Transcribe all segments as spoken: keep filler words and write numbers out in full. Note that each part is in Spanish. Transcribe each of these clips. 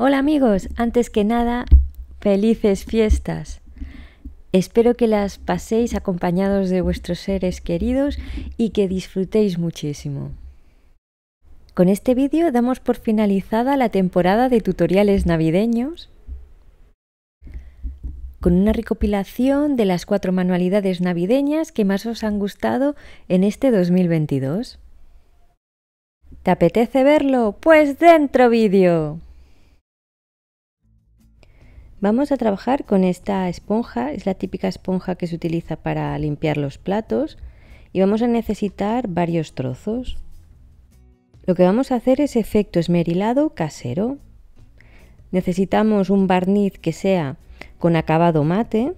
Hola amigos, antes que nada, felices fiestas. Espero que las paséis acompañados de vuestros seres queridos y que disfrutéis muchísimo. Con este vídeo damos por finalizada la temporada de tutoriales navideños con una recopilación de las cuatro manualidades navideñas que más os han gustado en este dos mil veintidós. ¿Te apetece verlo? ¡Pues dentro vídeo! Vamos a trabajar con esta esponja, es la típica esponja que se utiliza para limpiar los platos y vamos a necesitar varios trozos. Lo que vamos a hacer es efecto esmerilado casero. Necesitamos un barniz que sea con acabado mate.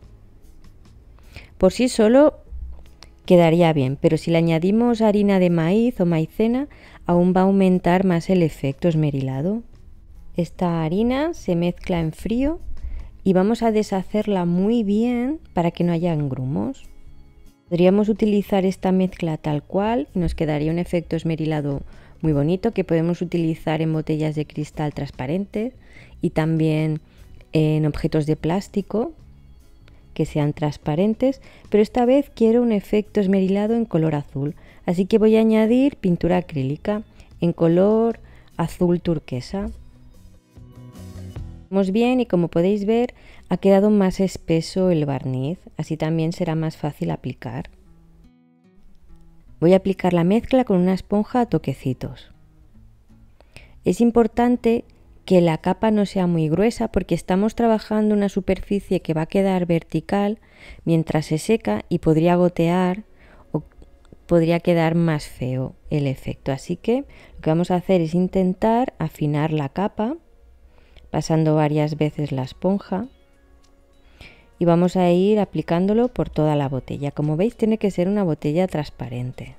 Por sí solo quedaría bien, pero si le añadimos harina de maíz o maicena, aún va a aumentar más el efecto esmerilado. Esta harina se mezcla en frío y vamos a deshacerla muy bien para que no haya grumos. Podríamos utilizar esta mezcla tal cual y nos quedaría un efecto esmerilado muy bonito que podemos utilizar en botellas de cristal transparente y también en objetos de plástico que sean transparentes, pero esta vez quiero un efecto esmerilado en color azul, así que voy a añadir pintura acrílica en color azul turquesa. Vamos bien y como podéis ver ha quedado más espeso el barniz, así también será más fácil aplicar. Voy a aplicar la mezcla con una esponja a toquecitos. Es importante que la capa no sea muy gruesa porque estamos trabajando una superficie que va a quedar vertical mientras se seca y podría gotear o podría quedar más feo el efecto. Así que lo que vamos a hacer es intentar afinar la capa pasando varias veces la esponja y vamos a ir aplicándolo por toda la botella. Como veis, tiene que ser una botella transparente.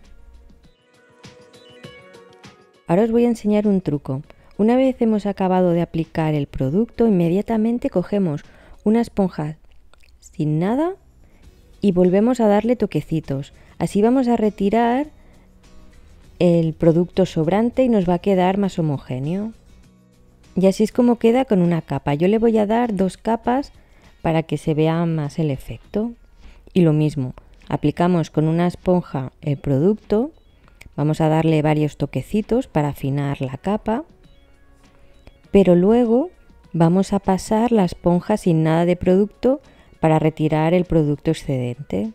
Ahora os voy a enseñar un truco. Una vez hemos acabado de aplicar el producto, inmediatamente cogemos una esponja sin nada y volvemos a darle toquecitos. Así vamos a retirar el producto sobrante y nos va a quedar más homogéneo. Y así es como queda con una capa. Yo le voy a dar dos capas para que se vea más el efecto. Y lo mismo, aplicamos con una esponja el producto, vamos a darle varios toquecitos para afinar la capa, pero luego vamos a pasar la esponja sin nada de producto para retirar el producto excedente.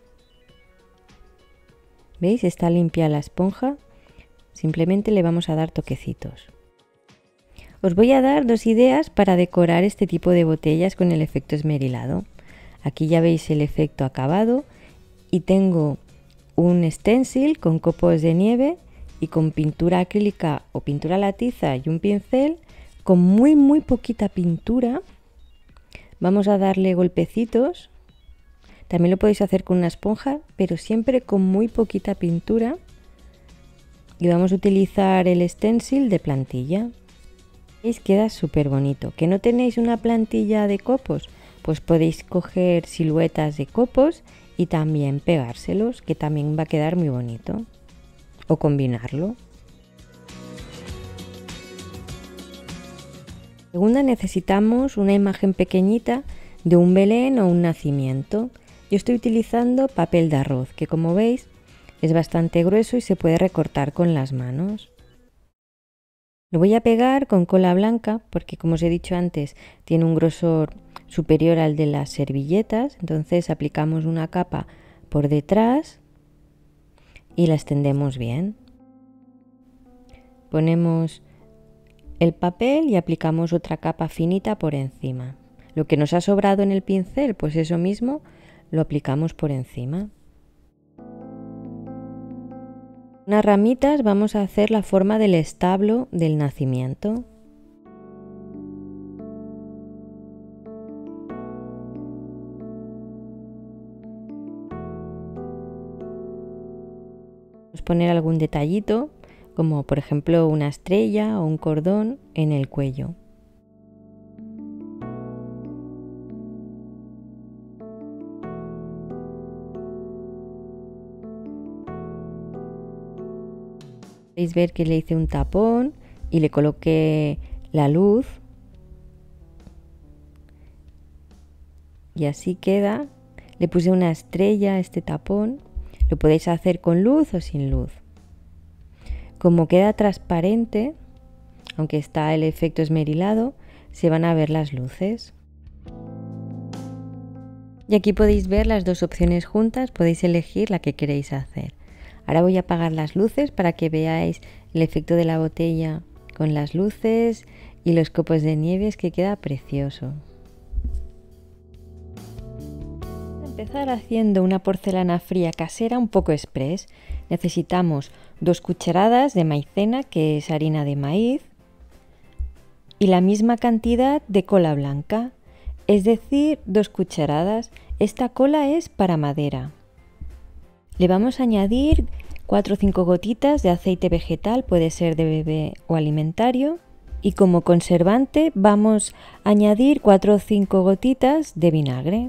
¿Veis? Está limpia la esponja, simplemente le vamos a dar toquecitos. Os voy a dar dos ideas para decorar este tipo de botellas con el efecto esmerilado. Aquí ya veis el efecto acabado y tengo un stencil con copos de nieve y con pintura acrílica o pintura a la tiza y un pincel con muy muy poquita pintura. Vamos a darle golpecitos. También lo podéis hacer con una esponja, pero siempre con muy poquita pintura. Y vamos a utilizar el stencil de plantilla. ¿Veis? Queda súper bonito. ¿Que no tenéis una plantilla de copos? Pues podéis coger siluetas de copos y también pegárselos, que también va a quedar muy bonito. O combinarlo. Segunda, necesitamos una imagen pequeñita de un Belén o un nacimiento. Yo estoy utilizando papel de arroz, que como veis es bastante grueso y se puede recortar con las manos. Lo voy a pegar con cola blanca porque, como os he dicho antes, tiene un grosor superior al de las servilletas. Entonces aplicamos una capa por detrás y la extendemos bien. Ponemos el papel y aplicamos otra capa finita por encima. Lo que nos ha sobrado en el pincel, pues eso mismo lo aplicamos por encima. Unas ramitas vamos a hacer la forma del establo del nacimiento. Vamos a poner algún detallito, como por ejemplo una estrella o un cordón en el cuello. Podéis ver que le hice un tapón y le coloqué la luz y así queda. Le puse una estrella a este tapón. Lo podéis hacer con luz o sin luz. Como queda transparente, aunque está el efecto esmerilado, se van a ver las luces. Y aquí podéis ver las dos opciones juntas, podéis elegir la que queréis hacer. Ahora voy a apagar las luces para que veáis el efecto de la botella con las luces y los copos de nieve, que queda precioso. Empezar haciendo una porcelana fría casera un poco express. Necesitamos dos cucharadas de maicena, que es harina de maíz, y la misma cantidad de cola blanca, es decir, dos cucharadas. Esta cola es para madera. Le vamos a añadir cuatro o cinco gotitas de aceite vegetal, puede ser de bebé o alimentario, y como conservante vamos a añadir cuatro o cinco gotitas de vinagre.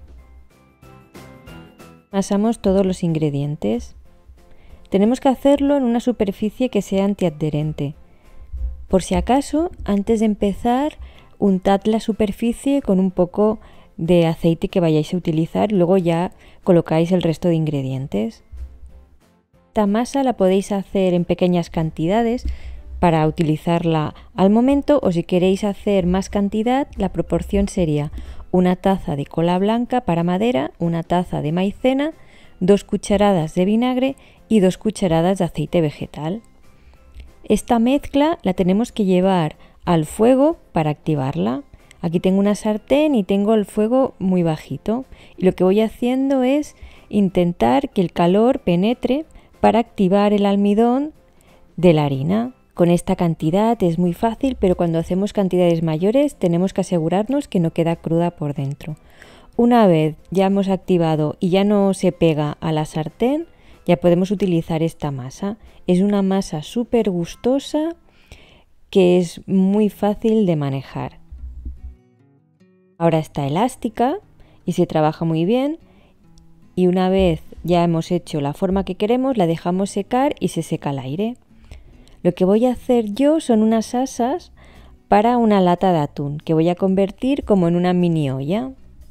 Amasamos todos los ingredientes. Tenemos que hacerlo en una superficie que sea antiadherente. Por si acaso, antes de empezar, untad la superficie con un poco de aceite que vayáis a utilizar y luego ya colocáis el resto de ingredientes. Esta masa la podéis hacer en pequeñas cantidades para utilizarla al momento, o si queréis hacer más cantidad, la proporción sería una taza de cola blanca para madera, una taza de maicena, dos cucharadas de vinagre y dos cucharadas de aceite vegetal. Esta mezcla la tenemos que llevar al fuego para activarla. Aquí tengo una sartén y tengo el fuego muy bajito, y lo que voy haciendo es intentar que el calor penetre para activar el almidón de la harina. Con esta cantidad es muy fácil, pero cuando hacemos cantidades mayores tenemos que asegurarnos que no queda cruda por dentro. Una vez ya hemos activado y ya no se pega a la sartén, ya podemos utilizar esta masa. Es una masa súper gustosa que es muy fácil de manejar. Ahora está elástica y se trabaja muy bien, y una vez ya hemos hecho la forma que queremos, la dejamos secar y se seca al aire. Lo que voy a hacer yo son unas asas para una lata de atún que voy a convertir como en una mini olla.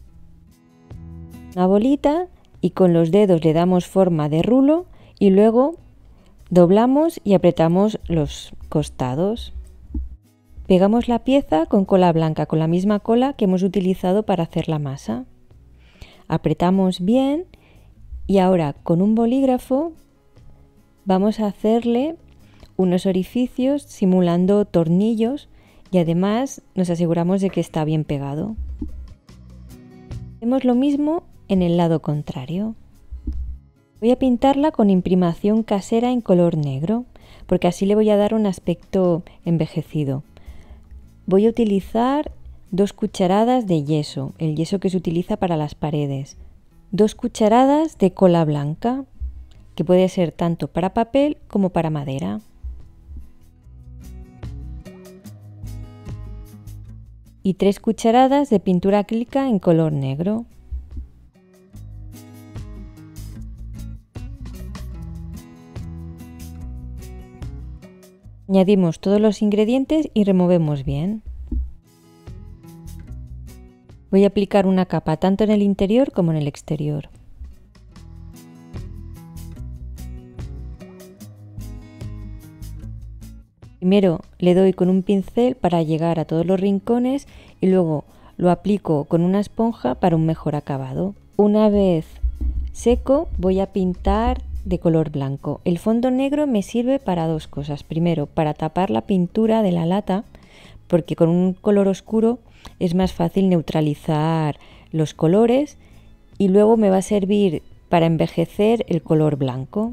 Una bolita, y con los dedos le damos forma de rulo y luego doblamos y apretamos los costados. Pegamos la pieza con cola blanca, con la misma cola que hemos utilizado para hacer la masa. Apretamos bien y ahora con un bolígrafo vamos a hacerle unos orificios simulando tornillos, y además nos aseguramos de que está bien pegado. Hacemos lo mismo en el lado contrario. Voy a pintarla con imprimación casera en color negro, porque así le voy a dar un aspecto envejecido. Voy a utilizar dos cucharadas de yeso, el yeso que se utiliza para las paredes, dos cucharadas de cola blanca, que puede ser tanto para papel como para madera. Y tres cucharadas de pintura acrílica en color negro. Añadimos todos los ingredientes y removemos bien. Voy a aplicar una capa tanto en el interior como en el exterior. Primero le doy con un pincel para llegar a todos los rincones y luego lo aplico con una esponja para un mejor acabado. Una vez seco voy a pintar de color blanco. El fondo negro me sirve para dos cosas. Primero, para tapar la pintura de la lata, porque con un color oscuro es más fácil neutralizar los colores, y luego me va a servir para envejecer el color blanco.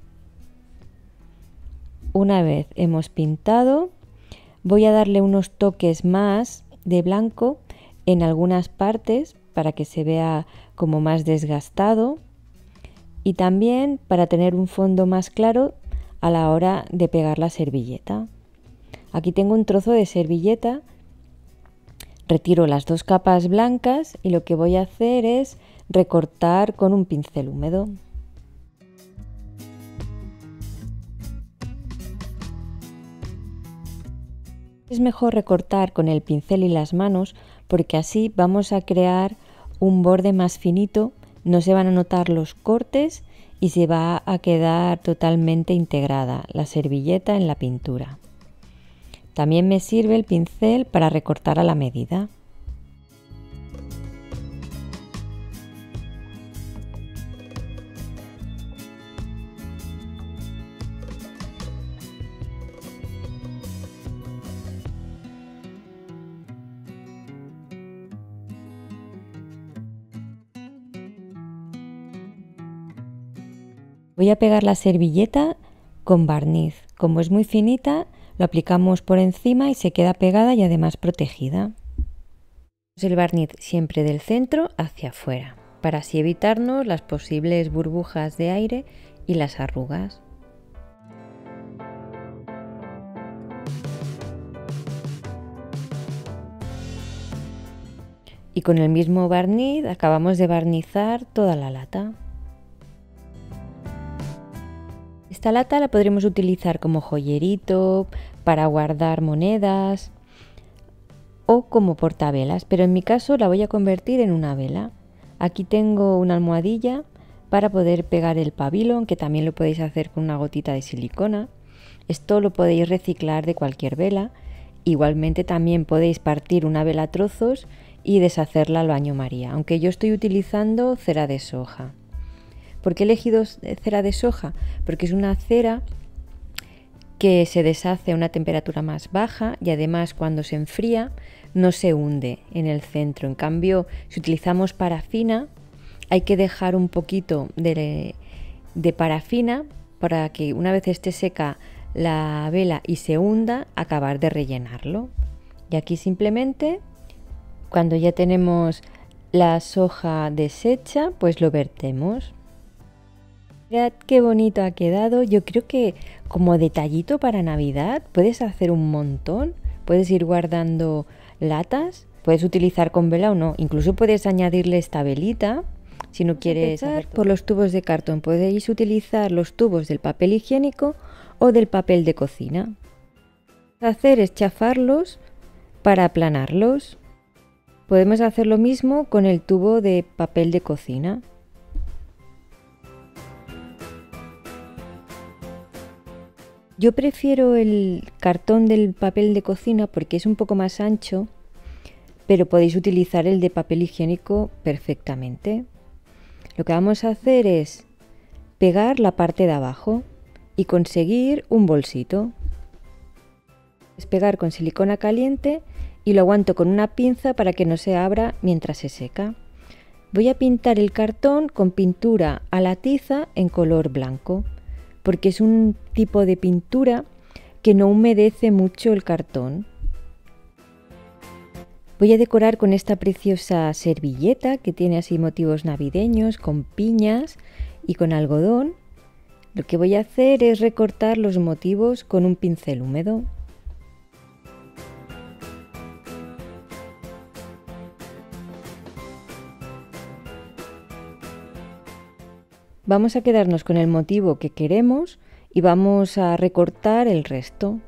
Una vez hemos pintado, voy a darle unos toques más de blanco en algunas partes para que se vea como más desgastado, y también para tener un fondo más claro a la hora de pegar la servilleta. Aquí tengo un trozo de servilleta, retiro las dos capas blancas y lo que voy a hacer es recortar con un pincel húmedo. Es mejor recortar con el pincel y las manos, porque así vamos a crear un borde más finito, no se van a notar los cortes y se va a quedar totalmente integrada la servilleta en la pintura. También me sirve el pincel para recortar a la medida. Voy a pegar la servilleta con barniz. Como es muy finita, lo aplicamos por encima y se queda pegada y además protegida. El barniz siempre del centro hacia afuera, para así evitarnos las posibles burbujas de aire y las arrugas. Y con el mismo barniz acabamos de barnizar toda la lata. Esta lata la podremos utilizar como joyerito, para guardar monedas o como portavelas, pero en mi caso la voy a convertir en una vela. Aquí tengo una almohadilla para poder pegar el pabilo, que también lo podéis hacer con una gotita de silicona. Esto lo podéis reciclar de cualquier vela. Igualmente también podéis partir una vela a trozos y deshacerla al baño María, aunque yo estoy utilizando cera de soja. ¿Por qué he elegido cera de soja? Porque es una cera que se deshace a una temperatura más baja y además cuando se enfría no se hunde en el centro. En cambio, si utilizamos parafina, hay que dejar un poquito de, de parafina para que una vez esté seca la vela y se hunda, acabar de rellenarlo. Y aquí simplemente, cuando ya tenemos la soja deshecha, pues lo vertemos. Mirad qué bonito ha quedado. Yo creo que como detallito para Navidad puedes hacer un montón. Puedes ir guardando latas. Puedes utilizar con vela o no. Incluso puedes añadirle esta velita si no quieres hacer por los tubos de cartón. Podéis utilizar los tubos del papel higiénico o del papel de cocina. Lo que podemos hacer es chafarlos para aplanarlos. Podemos hacer lo mismo con el tubo de papel de cocina. Yo prefiero el cartón del papel de cocina porque es un poco más ancho, pero podéis utilizar el de papel higiénico perfectamente. Lo que vamos a hacer es pegar la parte de abajo y conseguir un bolsito. Es pegar con silicona caliente y lo aguanto con una pinza para que no se abra mientras se seca. Voy a pintar el cartón con pintura a la tiza en color blanco, porque es un tipo de pintura que no humedece mucho el cartón. Voy a decorar con esta preciosa servilleta que tiene así motivos navideños, con piñas y con algodón. Lo que voy a hacer es recortar los motivos con un pincel húmedo. Vamos a quedarnos con el motivo que queremos y vamos a recortar el resto.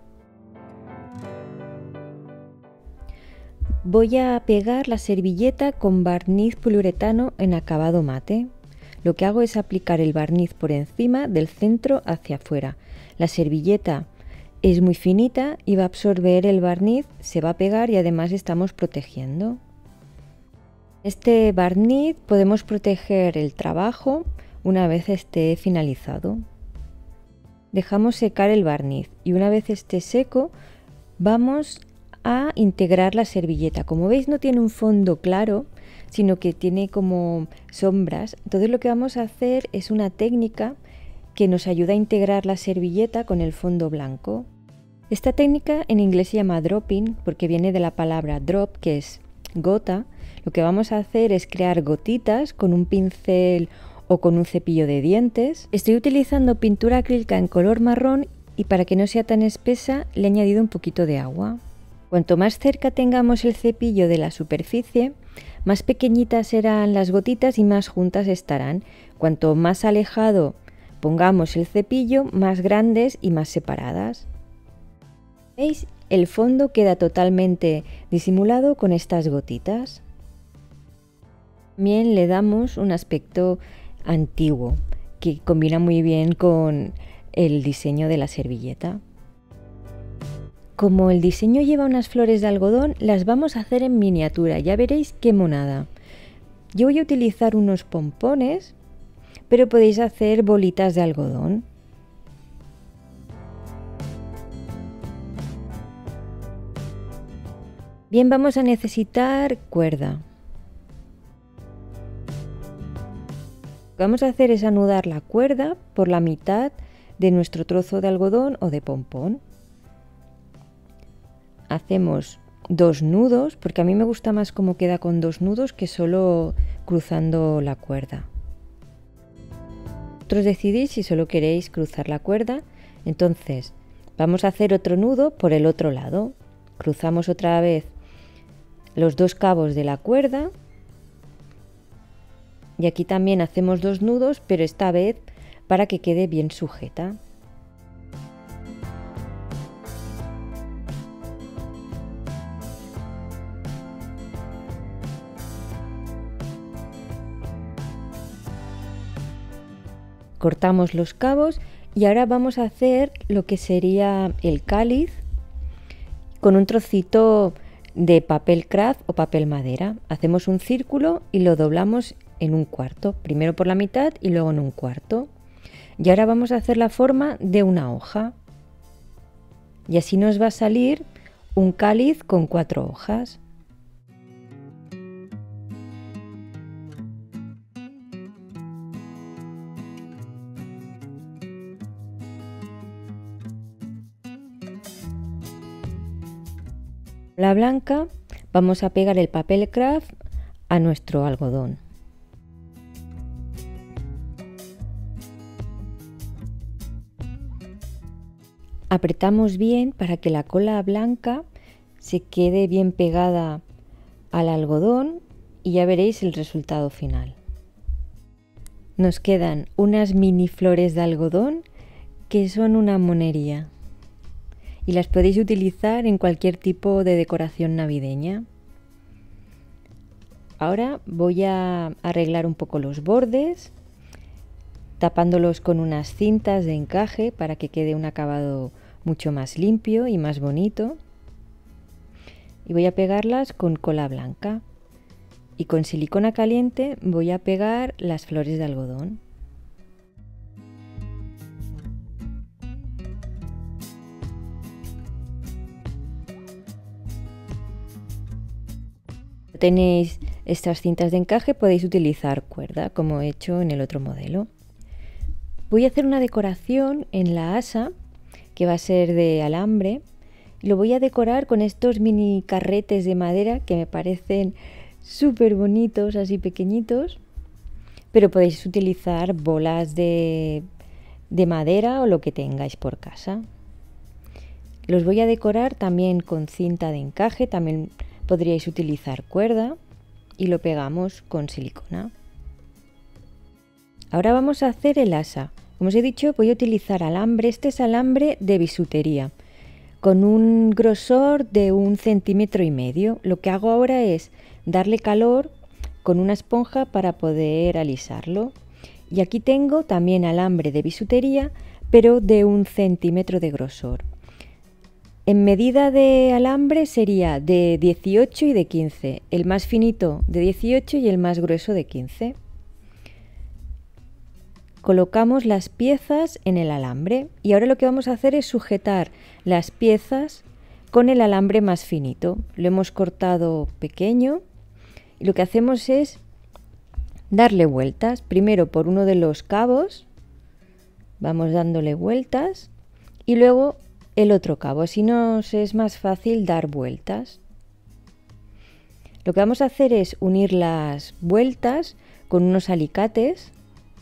Voy a pegar la servilleta con barniz poliuretano en acabado mate. Lo que hago es aplicar el barniz por encima del centro hacia afuera. La servilleta es muy finita y va a absorber el barniz, se va a pegar y además estamos protegiendo. Este barniz podemos proteger el trabajo una vez esté finalizado. Dejamos secar el barniz y una vez esté seco vamos a integrar la servilleta. Como veis, no tiene un fondo claro, sino que tiene como sombras. Entonces lo que vamos a hacer es una técnica que nos ayuda a integrar la servilleta con el fondo blanco. Esta técnica en inglés se llama dropping porque viene de la palabra drop, que es gota. Lo que vamos a hacer es crear gotitas con un pincel o con un cepillo de dientes. Estoy utilizando pintura acrílica en color marrón y para que no sea tan espesa le he añadido un poquito de agua. Cuanto más cerca tengamos el cepillo de la superficie, más pequeñitas serán las gotitas y más juntas estarán. Cuanto más alejado pongamos el cepillo, más grandes y más separadas. ¿Veis? El fondo queda totalmente disimulado con estas gotitas. También le damos un aspecto antiguo que combina muy bien con el diseño de la servilleta. Como el diseño lleva unas flores de algodón, las vamos a hacer en miniatura, ya veréis qué monada. Yo voy a utilizar unos pompones, pero podéis hacer bolitas de algodón. Bien, vamos a necesitar cuerda. Lo que vamos a hacer es anudar la cuerda por la mitad de nuestro trozo de algodón o de pompón. Hacemos dos nudos, porque a mí me gusta más cómo queda con dos nudos que solo cruzando la cuerda. Vosotros decidís si solo queréis cruzar la cuerda. Entonces vamos a hacer otro nudo por el otro lado. Cruzamos otra vez los dos cabos de la cuerda y aquí también hacemos dos nudos, pero esta vez para que quede bien sujeta. Cortamos los cabos y ahora vamos a hacer lo que sería el cáliz con un trocito de papel craft o papel madera. Hacemos un círculo y lo doblamos en un cuarto, primero por la mitad y luego en un cuarto. Y ahora vamos a hacer la forma de una hoja y así nos va a salir un cáliz con cuatro hojas. La blanca vamos a pegar el papel craft a nuestro algodón. Apretamos bien para que la cola blanca se quede bien pegada al algodón y ya veréis el resultado final. Nos quedan unas mini flores de algodón que son una monería. Y las podéis utilizar en cualquier tipo de decoración navideña. Ahora voy a arreglar un poco los bordes, tapándolos con unas cintas de encaje para que quede un acabado mucho más limpio y más bonito. Y voy a pegarlas con cola blanca. Y con silicona caliente voy a pegar las flores de algodón. Tenéis estas cintas de encaje, podéis utilizar cuerda como he hecho en el otro modelo. Voy a hacer una decoración en la asa que va a ser de alambre. Lo voy a decorar con estos mini carretes de madera que me parecen súper bonitos, así pequeñitos, pero podéis utilizar bolas de, de madera o lo que tengáis por casa. Los voy a decorar también con cinta de encaje, también podríais utilizar cuerda y lo pegamos con silicona. Ahora vamos a hacer el asa. Como os he dicho, voy a utilizar alambre. Este es alambre de bisutería con un grosor de un centímetro y medio. Lo que hago ahora es darle calor con una esponja para poder alisarlo. Y aquí tengo también alambre de bisutería, pero de un centímetro de grosor. En medida de alambre sería de dieciocho y de quince, el más finito de dieciocho y el más grueso de quince. Colocamos las piezas en el alambre y ahora lo que vamos a hacer es sujetar las piezas con el alambre más finito. Lo hemos cortado pequeño y lo que hacemos es darle vueltas, primero por uno de los cabos, vamos dándole vueltas y luego el otro cabo, así nos es más fácil dar vueltas. Lo que vamos a hacer es unir las vueltas con unos alicates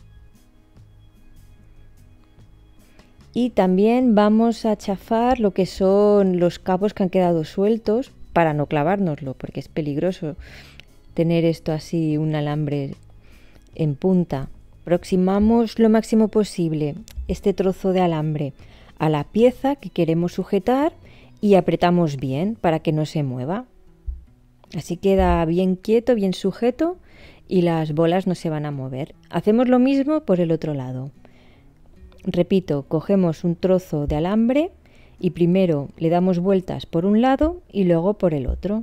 y también vamos a chafar lo que son los cabos que han quedado sueltos para no clavárnoslo, porque es peligroso tener esto así, un alambre en punta. Aproximamos lo máximo posible este trozo de alambre a la pieza que queremos sujetar y apretamos bien para que no se mueva. Así queda bien quieto, bien sujeto y las bolas no se van a mover. Hacemos lo mismo por el otro lado. Repito, cogemos un trozo de alambre y primero le damos vueltas por un lado y luego por el otro.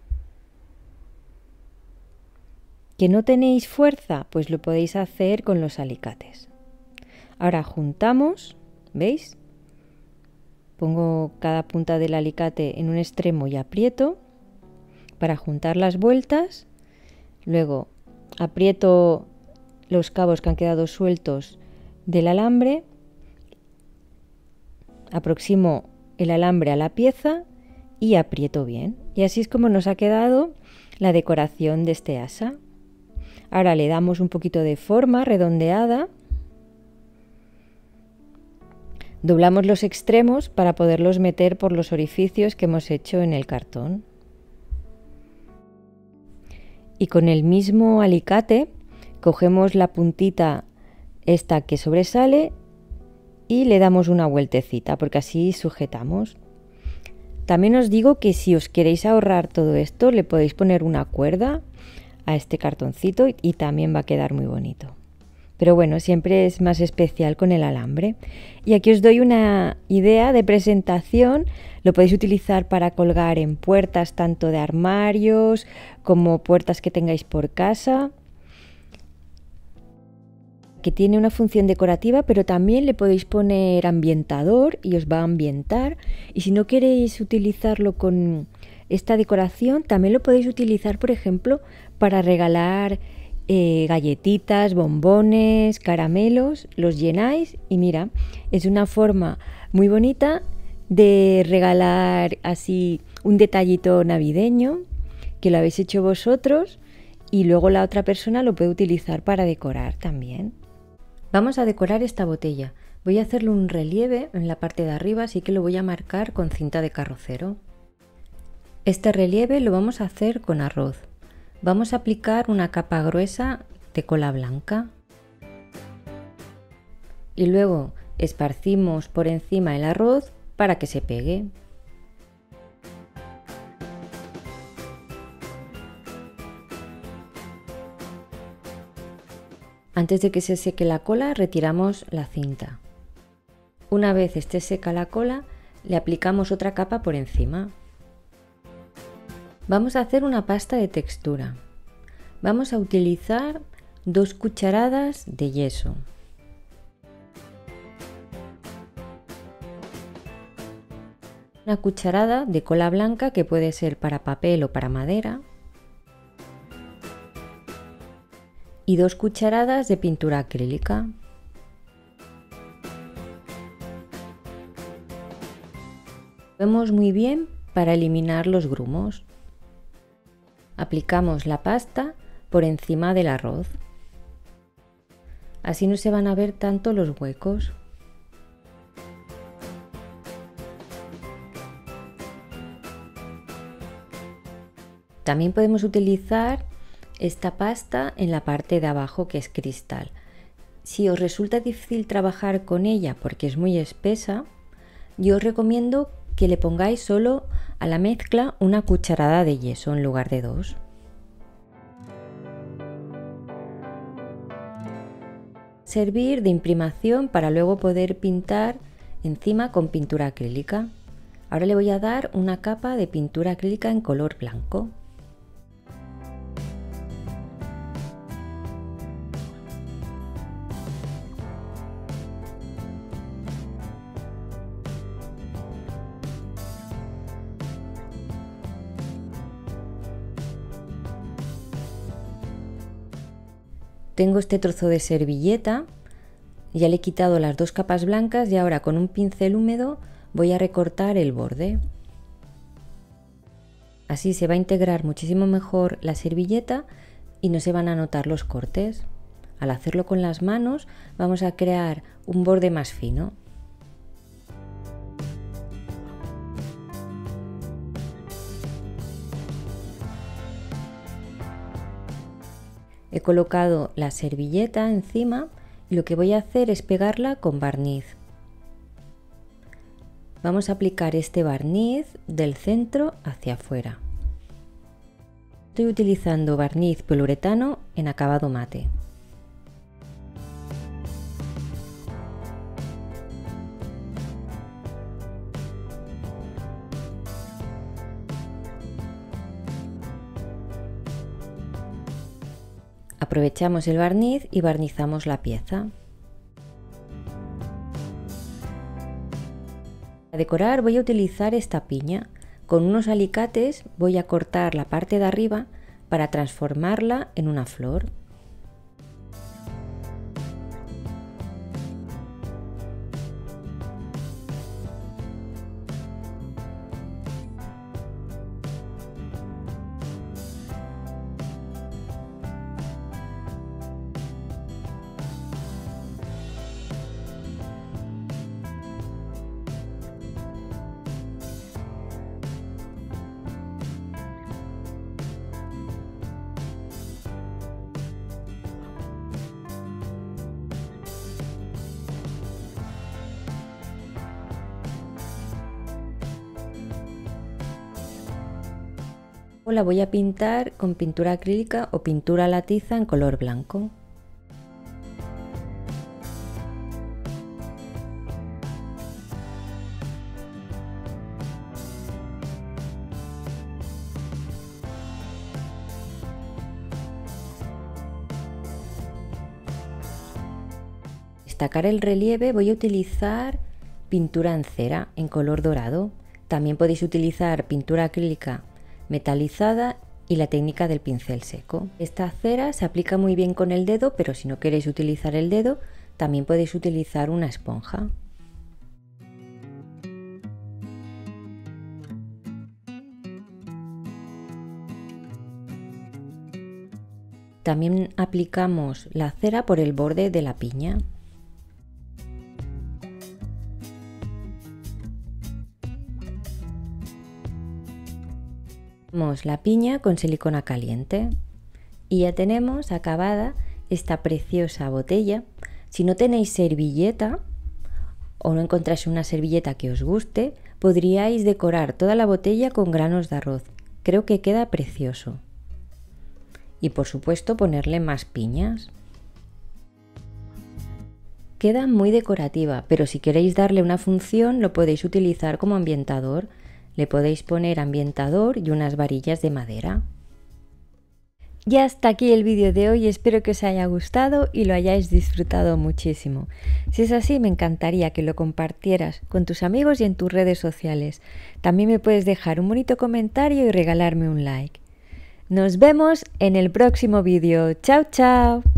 ¿Que no tenéis fuerza? Pues lo podéis hacer con los alicates. Ahora juntamos, ¿veis? Pongo cada punta del alicate en un extremo y aprieto para juntar las vueltas. Luego aprieto los cabos que han quedado sueltos del alambre, aproximo el alambre a la pieza y aprieto bien. Y así es como nos ha quedado la decoración de este asa. Ahora le damos un poquito de forma redondeada. Doblamos los extremos para poderlos meter por los orificios que hemos hecho en el cartón. Y con el mismo alicate cogemos la puntita esta que sobresale y le damos una vueltecita porque así sujetamos. También os digo que si os queréis ahorrar todo esto le podéis poner una cuerda a este cartoncito y también va a quedar muy bonito. Pero bueno, siempre es más especial con el alambre. Y aquí os doy una idea de presentación. Lo podéis utilizar para colgar en puertas tanto de armarios como puertas que tengáis por casa. Que tiene una función decorativa, pero también le podéis poner ambientador y os va a ambientar. Y si no queréis utilizarlo con esta decoración, también lo podéis utilizar, por ejemplo, para regalar Eh, galletitas, bombones, caramelos, los llenáis y mira, es una forma muy bonita de regalar así un detallito navideño que lo habéis hecho vosotros y luego la otra persona lo puede utilizar para decorar también. Vamos a decorar esta botella. Voy a hacerle un relieve en la parte de arriba, así que lo voy a marcar con cinta de carrocero. Este relieve lo vamos a hacer con arroz. Vamos a aplicar una capa gruesa de cola blanca y luego esparcimos por encima el arroz para que se pegue. Antes de que se seque la cola, retiramos la cinta. Una vez esté seca la cola, le aplicamos otra capa por encima. Vamos a hacer una pasta de textura. Vamos a utilizar dos cucharadas de yeso. Una cucharada de cola blanca que puede ser para papel o para madera. Y dos cucharadas de pintura acrílica. Movemos muy bien para eliminar los grumos. Aplicamos la pasta por encima del arroz. Así no se van a ver tanto los huecos. También podemos utilizar esta pasta en la parte de abajo que es cristal. Si os resulta difícil trabajar con ella porque es muy espesa, yo os recomiendo que le pongáis solo a la mezcla una cucharada de yeso en lugar de dos. Servir de imprimación para luego poder pintar encima con pintura acrílica. Ahora le voy a dar una capa de pintura acrílica en color blanco. Tengo este trozo de servilleta, ya le he quitado las dos capas blancas y ahora con un pincel húmedo voy a recortar el borde. Así se va a integrar muchísimo mejor la servilleta y no se van a notar los cortes. Al hacerlo con las manos vamos a crear un borde más fino. He colocado la servilleta encima y lo que voy a hacer es pegarla con barniz. Vamos a aplicar este barniz del centro hacia afuera. Estoy utilizando barniz poliuretano en acabado mate. Aprovechamos el barniz y barnizamos la pieza. Para decorar voy a utilizar esta piña. Con unos alicates voy a cortar la parte de arriba para transformarla en una flor. La voy a pintar con pintura acrílica o pintura a la tiza en color blanco. Para destacar el relieve voy a utilizar pintura en cera en color dorado. También podéis utilizar pintura acrílica metalizada y la técnica del pincel seco. Esta cera se aplica muy bien con el dedo, pero si no queréis utilizar el dedo, también podéis utilizar una esponja. También aplicamos la cera por el borde de la piña. La piña con silicona caliente y ya tenemos acabada esta preciosa botella. Si no tenéis servilleta o no encontráis una servilleta que os guste, podríais decorar toda la botella con granos de arroz. Creo que queda precioso. Y por supuesto ponerle más piñas. Queda muy decorativa, pero si queréis darle una función lo podéis utilizar como ambientador. Le podéis poner ambientador y unas varillas de madera. Ya hasta aquí el vídeo de hoy, espero que os haya gustado y lo hayáis disfrutado muchísimo. Si es así, me encantaría que lo compartieras con tus amigos y en tus redes sociales. También me puedes dejar un bonito comentario y regalarme un like. Nos vemos en el próximo vídeo. ¡Chao, chao!